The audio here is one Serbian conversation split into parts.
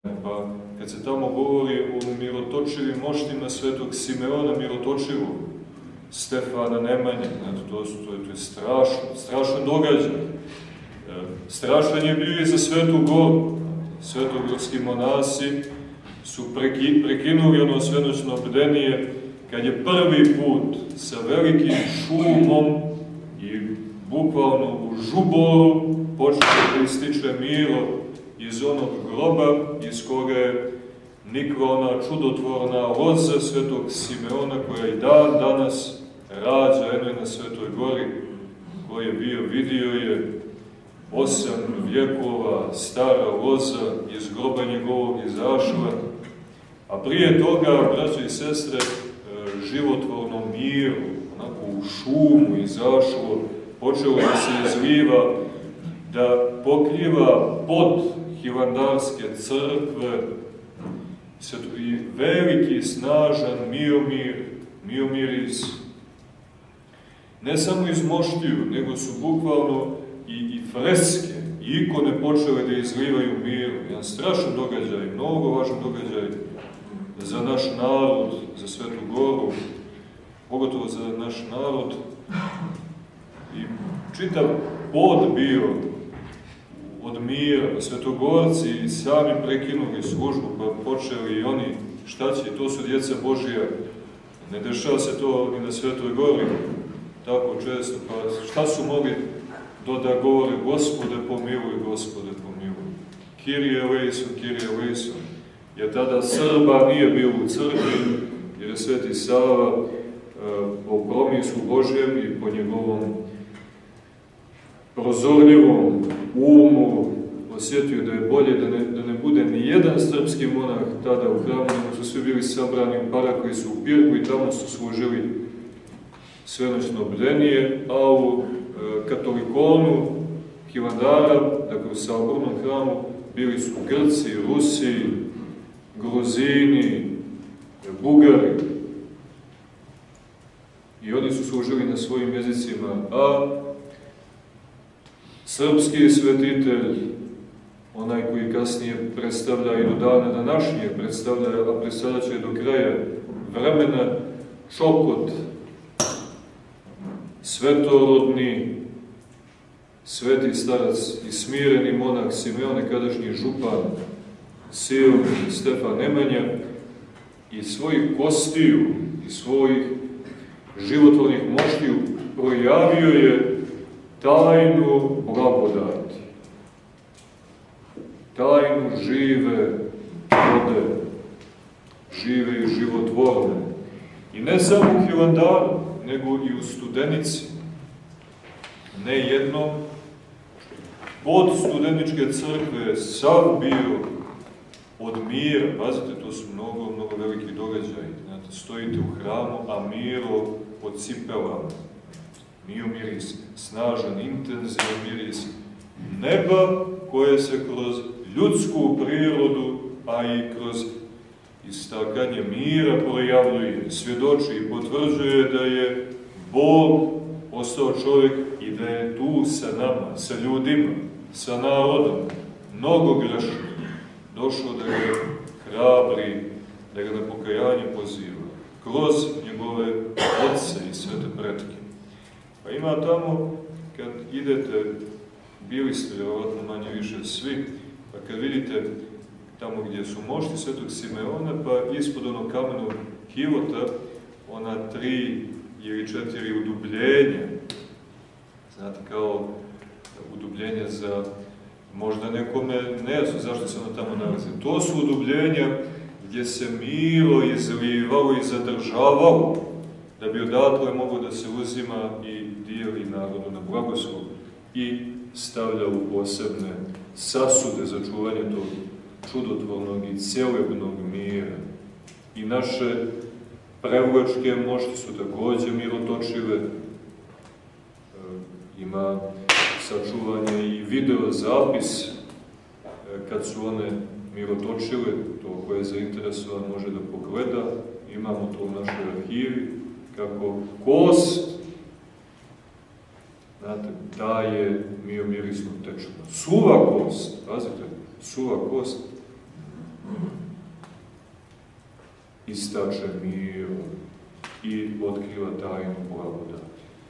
Pa kad se tamo govori o mirotočivim moštima svetog Simeona mirotočivog, Stefana Nemanje, to je strašan događaj. Strašan je bio i za Svetu Goru. Svetogorski monasi su prekinuli ono svenoćno bdenije kad je prvi put sa velikim šumom i bukvalno u žuboru počeo da ističe Miro iz onog groba iz koga je nikla ona čudotvorna loza svetog Simeona koja i danas rađa eno na Svetoj Gori, koji je bio, vidio je 8 vjekova stara loza iz groba njegovog izašla, a prije toga, braćo i sestre, životvorno Miro, onako u šumu izašlo, počelo da se izliva, da pokriva pod Hilandarske crkve i veliki, snažan miomiris, ne samo iz moštiju, nego su bukvalno i freske, i ikone počele da izlivaju mir. Jedan strašan događaj, mnogo važan događaj za naš narod, za Svetu Goru, pogotovo za naš narod. I čitav pod bio od mira, Svetogorci i sami prekinuli službu, pa počeli i oni, šta će, to su djeca Božija. Ne dešava se to ni na Svetoj Gori tako često, pa šta su mogli da govore, Gospode pomiluj, Gospode pomiluj. Kyrie eleison, Kyrie eleison. Jer tada Srba nije bilo u crkvi, jer je Sveti Sava po promislu Božjem i po njegovom prozorljivom umu osjetio da je bolje da ne bude ni jedan srpski monah tada u hramu, nego su svi bili sabrani u Parakli su u Pirku i tamo su služili svenoćno bdenije, a u katolikonu Hilandara, dakle u sabornom hramu, bili su Grci, Rusi, Gruzini, Bugari. I oni su služili na svojim jezicima, a srpski svetitelj, onaj koji kasnije predstavlja i do dana današnje predstavlja, a predstavlja će do kraja vremena, Čokot, svetorodni sveti starac i smireni monah Simeon, nekadašnji župan silni Stefan Nemanja, i svojih kostiju i svojih životvornih moštiju projavio je tajnu blagodati, tajnu žive vode, žive i životvorne. I ne samo u Hilandaru, nego i u Studenici. Ne jednom, pod Studeničke crkve sav bio od mira. Pazite, to su mnogo veliki događaji. Znate, stojite u hramu, a Miro pod cipelama. Miomiris, snažan, intenzivan miris neba koje se kroz ljudsku prirodu, a i kroz istakanje mira projavljuje, svjedoči i potvrđuje da je Bog postao čovjek i da je tu sa nama, sa ljudima, sa narodom, mnogo grešno, došao da ga hrabri, da ga na pokajanje poziva, kroz njegove oce i svete pretke. Pa ima tamo, kad idete, bili ste vjerovatno manje više svi, pa kad vidite tamo gdje su mošti svetog Simeona, pa ispod onog kamenog kivota, ona 3 ili 4 udubljenja, znate, kao udubljenja za, možda nekome nejasno zašto se ono tamo nalazi. To su udubljenja gdje se Miro izlivalo i zadržavalo, da bi odatle moglo da se uzima i dijeli narodu na blagoslov i stavlja u posebne sasude za čuvanje tog čudotvornog i celebnog mira. I naše prevlačke mošti su takođe mirotočive. Ima sačuvanje i video zapis kad su one mirotočile, to koje je zainteresovan može da pogleda. Imamo to u našoj arhivi, kako kost, znate, daje miomirisnu tečnost. Suva kost, pazite, suva kost istače mirom i otkriva tajnu blagodati.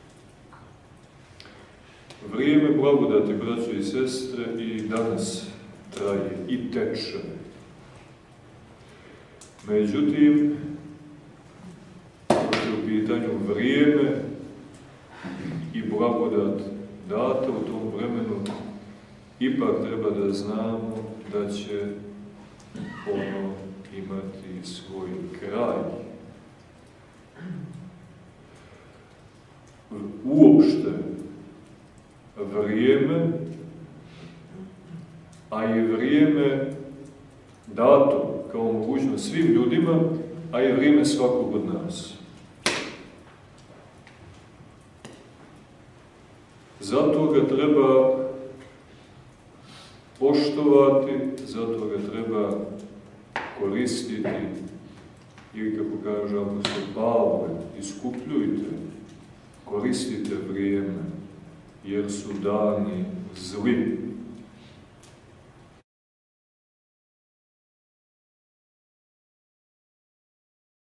Vrijeme blagodati, braćo i sestre, i danas traje i teče. Međutim, u pitanju vrijeme i blagodat data u tom vremenu, ipak treba da znamo da će ono imati svoj kraj. Uopšte vrijeme, a i vrijeme dato kao mogućnost svim ljudima, a i vrijeme svakog od nas. Zato ga treba poštovati, zato ga treba koristiti, ili kako kaže apostol Pavle, iskupljujte, koristite vrijeme, jer su dani zli.